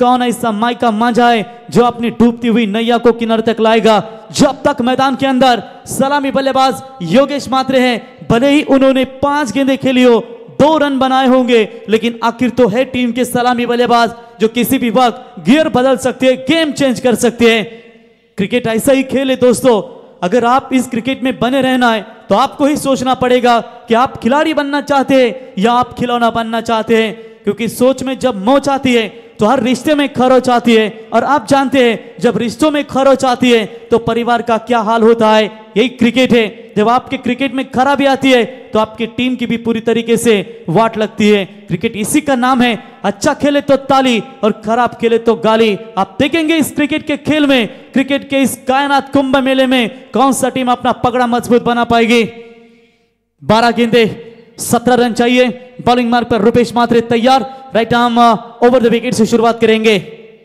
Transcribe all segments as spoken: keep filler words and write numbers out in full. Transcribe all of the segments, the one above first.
कौन ऐसा माइका मांझा है जो अपनी डूबती हुई नैया को किनारे तक लाएगा। जब तक मैदान के अंदर सलामी बल्लेबाज योगेश मात्रे हैं, भले ही उन्होंने पांच गेंदें खेली हो, दो रन बनाए होंगे, लेकिन आखिर तो है टीम के सलामी बल्लेबाज जो किसी भी वक्त गियर बदल सकते हैं, गेम चेंज कर सकते हैं। क्रिकेट ऐसा ही खेल है दोस्तों। अगर आप इस क्रिकेट में बने रहना है तो आपको ही सोचना पड़ेगा कि आप खिलाड़ी बनना चाहते हैं या आप खिलौना बनना चाहते हैं, क्योंकि सोच में जब मोच आती है तो हर रिश्ते में खरोच आती है, और आप जानते हैं जब रिश्तों में खरोच आती है तो परिवार का क्या हाल होता है। यही क्रिकेट है। जब आपके क्रिकेट में खराबी आती है तो आपकी टीम की भी पूरी तरीके से वाट लगती है। क्रिकेट इसी का नाम है, अच्छा खेले तो ताली और खराब खेले तो गाली। आप देखेंगे इस क्रिकेट के खेल में, क्रिकेट के इस कायनात कुंभ मेले में कौन सा टीम अपना पकड़ा मजबूत बना पाएगी। बारह गेंदे सत्रह रन चाहिए। बॉलिंग मार्ग पर रुपेश मात्रे तैयार। Right arm over the wicket से शुरुआत करेंगे।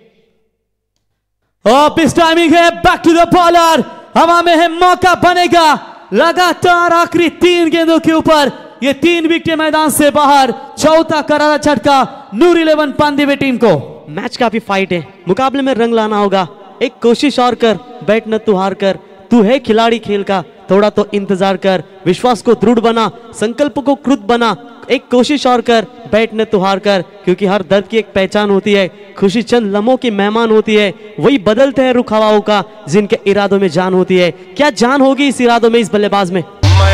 इस टाइमिंग है, बैक टू द बॉलर, हवा में है, मौका बनेगा। लगातार आखिरी तीन गेंदों के ऊपर ये तीन विकेट मैदान से बाहर। चौथा करारा झटका नूर इलेवन पांदेवे टीम को। मैच काफी फाइट है, मुकाबले में रंग लाना होगा। एक कोशिश और कर, बैट न तू हार कर। तू है खिलाड़ी खेल का, थोड़ा तो इंतजार कर। विश्वास को दृढ़ बना, संकल्प को कृत बना। एक कोशिश और कर, बैट न तू हार कर, क्योंकि हर दर्द की एक पहचान होती है। खुशी चंद लम्हों की मेहमान होती है, वही बदलते हैं रुख हवाओं का जिनके इरादों में जान होती है। क्या जान होगी इस इरादों में, इस बल्लेबाज में?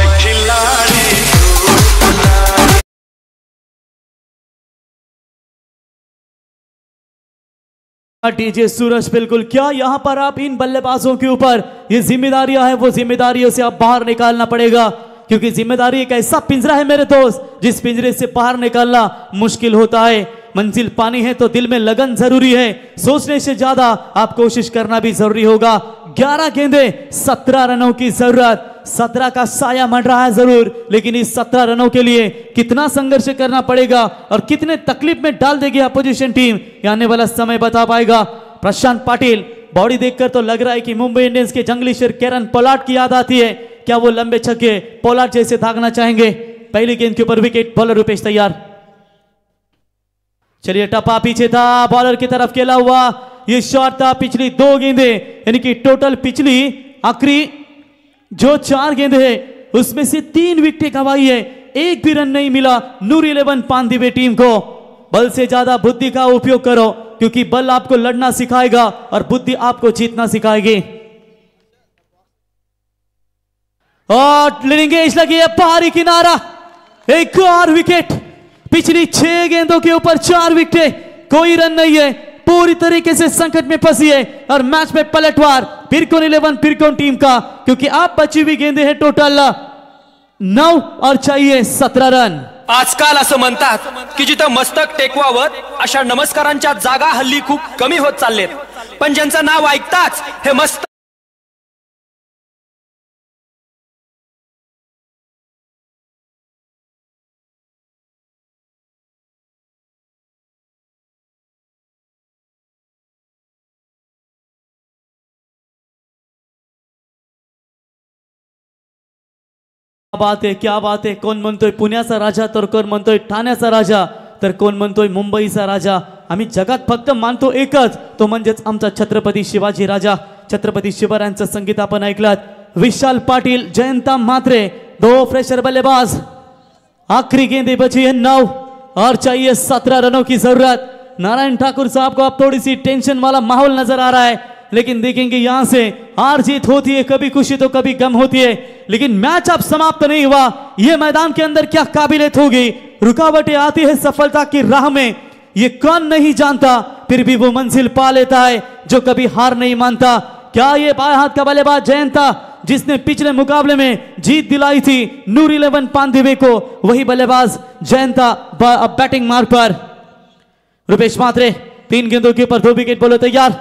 डीजे सूरज, बिल्कुल। क्या यहां पर आप इन बल्लेबाजों के ऊपर ये जिम्मेदारियां हैं, वो जिम्मेदारियों से आप बाहर निकालना पड़ेगा, क्योंकि जिम्मेदारी एक ऐसा पिंजरा है मेरे दोस्त जिस पिंजरे से बाहर निकालना मुश्किल होता है। मंजिल पानी है तो दिल में लगन जरूरी है, सोचने से ज्यादा आप कोशिश करना भी जरूरी होगा। ग्यारह गेंदे सत्रह रनों की जरूरत। सत्रह का साया मंड रहा है जरूर, लेकिन इस सत्रह रनों के लिए कितना संघर्ष करना पड़ेगा और कितने तकलीफ में डाल देगी अपोजिशन टीम, ये आने वाला समय बता पाएगा। प्रशांत पाटिल, बॉडी देखकर तो लग रहा है कि मुंबई इंडियंस के जंगली शेर केरन पोलार्ड की याद आती है। क्या वो लंबे छक्के पोलार्ड जैसे भागना चाहेंगे? पहली गेंद के ऊपर विकेट। बॉलर रुपेश तैयार। चलिए, टप्पा पीछे था, बॉलर की तरफ खेला हुआ ये शॉट था। पिछली दो गेंदे, यानी कि टोटल पिछली आखिरी जो चार गेंदे है उसमें से तीन विकेट गंवाई है, एक भी रन नहीं मिला नूर इलेवन पांदेवे टीम को। बल से ज्यादा बुद्धि का उपयोग करो, क्योंकि बल आपको लड़ना सिखाएगा और बुद्धि आपको जीतना सिखाएगी। और लीडिंग एज लगी है, बाहरी किनारा, एक और विकेट। पिछली छह गेंदों के ऊपर चार विकेट, कोई रन नहीं है, पूरी तरीके से संकट में फंसी है। और मैच में पलटवार पिरकोन इलेवन पिरकोन टीम का, क्योंकि आप बची हुई गेंदे हैं टोटल नौ और चाहिए सत्रह रन। आजकाल असं म्हणतात की जिथं मस्तक टेकवावर अशा नमस्कारांच्या जागा हल्ली खूप कमी होत चाललेत, पण ज्यांचं नाव ऐकताच हे मस्त बात आहे, क्या बात आहे. कोण म्हणतोय पुण्याचा राजा तर कोण म्हणतोय ठाण्याचा राजा तर कोण म्हणतोय मुंबईचा राजा. आम्ही जगात फक्त मानतो एकच, तो म्हणजेच आमचा छत्रपती शिवाजी राजा. छत्रपती शिवरायांचं संगीत आपण ऐकलात. विशाल पाटिल, जयंता म्हात्रे, दो फ्रेशर बल्लेबाज. आखिरी गेंदे बची है नौ और चाहिए सत्रह रनों की जरूरत. नारायण ठाकुर साहब को अब थोड़ी सी टेंशन वाला माहौल नजर आ रहा है, लेकिन देखेंगे यहां से हार जीत होती है, कभी खुशी तो कभी गम होती है, लेकिन मैच अब समाप्त नहीं हुआ. ये मैदान के अंदर क्या काबिलियत होगी, रुकावटें आती है सफलता की राह में, ये कौन नहीं जानता, फिर भी वो मंजिल पा लेता है जो कभी हार नहीं मानता. क्या ये बाएं हाथ का बल्लेबाज जयंता, जिसने पिछले मुकाबले में जीत दिलाई थी नूर इलेवन पांदेवे को, वही बल्लेबाज जयंता अब बैटिंग मार्ग पर. रुपेश मात्रे तीन गेंदों के ऊपर दो विकेट, बोलो तैयार.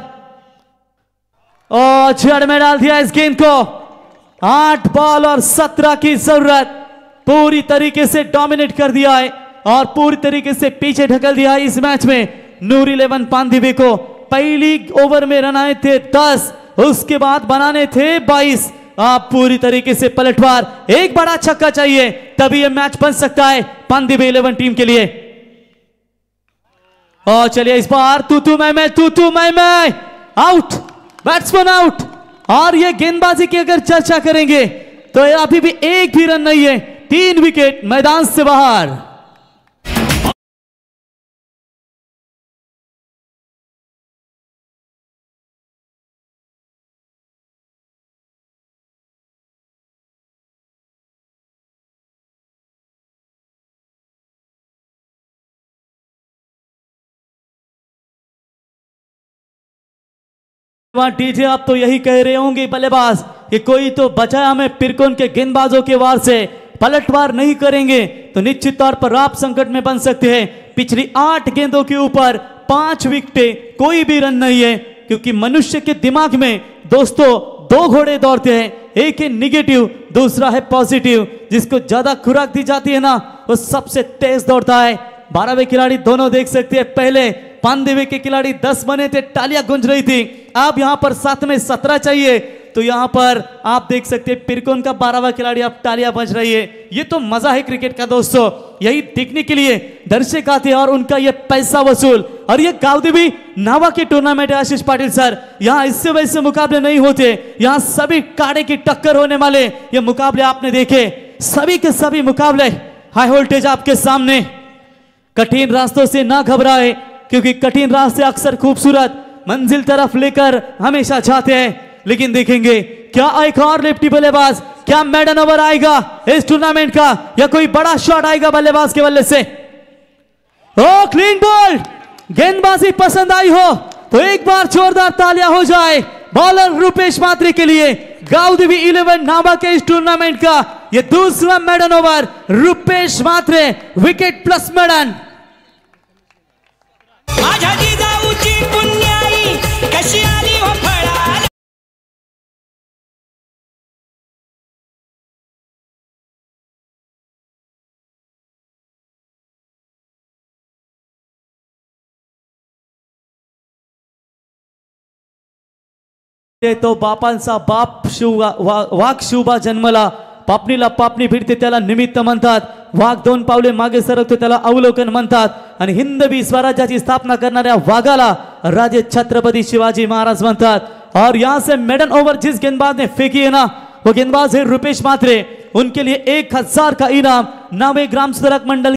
और जड़ में डाल दिया इस गेंद को. आठ बॉल और सत्रह की जरूरत. पूरी तरीके से डोमिनेट कर दिया है और पूरी तरीके से पीछे ढकल दिया है इस मैच में नूर इलेवन पांदेवे को. पहली ओवर में रन आए थे दस, उसके बाद बनाने थे बाईस. आप पूरी तरीके से पलटवार, एक बड़ा छक्का चाहिए तभी यह मैच बन सकता है पांदेवे इलेवन टीम के लिए. और चलिए इस बार तू तू मैं मैं तू तू मैं मैं आउट, बैट्समैन आउट। और ये गेंदबाजी की अगर चर्चा करेंगे तो अभी भी एक भी रन नहीं है, तीन विकेट मैदान से बाहर। डीजे आप तो यही कह रहे होंगे बल्लेबाज कि कोई तो बचाए हमें पिरकोन के गेंदबाजों के वार से, पलटवार नहीं करेंगे तो निश्चित तौर पर आप संकट में बन सकते हैं। पिछली आठ गेंदों के ऊपर पांच विकेटें, कोई भी रन नहीं है, क्योंकि मनुष्य के दिमाग में दोस्तों दो घोड़े दौड़ते हैं, एक है निगेटिव, दूसरा है पॉजिटिव। जिसको ज्यादा खुराक दी जाती है ना वो सबसे तेज दौड़ता है। बारहवें खिलाड़ी दोनों देख सकते हैं, पहले पांचवें के खिलाड़ी दस बने थे, तालियां गूंज रही थी। अब यहां पर सात में सत्रह चाहिए, तो यहां पर आप देख सकते हैं पिरकोन का बारहवां खिलाड़ी, अब तालियां बज रही है। ये तो मजा है क्रिकेट का दोस्तों, यही देखने के लिए दर्शक आते हैं और उनका ये पैसा वसूल। और ये गावदेवी नावा के टूर्नामेंट है आशीष पाटिल सर, यहाँ इससे वैसे मुकाबले नहीं होते, यहाँ सभी काड़े की टक्कर होने वाले ये मुकाबले आपने देखे, सभी के सभी मुकाबले हाई वोल्टेज आपके सामने। कठिन रास्तों से ना घबराए, क्योंकि कठिन रास्ते अक्सर खूबसूरत मंजिल तरफ लेकर हमेशा जाते हैं। लेकिन देखेंगे क्या एक और लेफ्टी बल्लेबाज, क्या मेडन ओवर आएगा इस टूर्नामेंट का, या कोई बड़ा शॉट आएगा बल्लेबाज के बल्ले से। ओ क्लीन बॉल, गेंदबाजी पसंद आई हो तो एक बार जोरदार तालियां हो जाए बॉलर रुपेश मात्रे के लिए। गावदेवी इलेवन नामा के इस टूर्नामेंट का ये दूसरा maiden over, Rupesh Mhatre wicket plus maiden. माझ्या जिजाऊची पुण्याई कशी आली हो फळा। तो बापांचा बाप शिवगा वा, वाघ शिवबा जन्मला, पापणीला पापणी भिडते त्याला निमित्त म्हणतात, वाघ दोन पावले मागे सरकतो त्याला अवलोकन म्हणतात, आणि हिंदवी स्वराज्याची स्थापना करणाऱ्या वाघाला राजे छत्रपति शिवाजी महाराज म्हणतात। और यहां से मेडन ओवर जिस गेंदबाज ने फेंकी है ना वो गेंदबाज है रुपेश मात्रे, उनके लिए एक हजार का इनाम नावे ग्राम सुधारक मंडल